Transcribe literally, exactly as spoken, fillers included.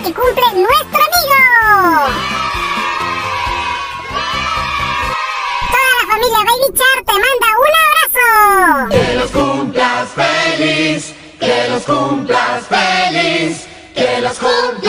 que cumple nuestro amigo. Toda la familia Baby Char te manda un abrazo. Que los cumplas feliz, que los cumplas feliz, que los cumplas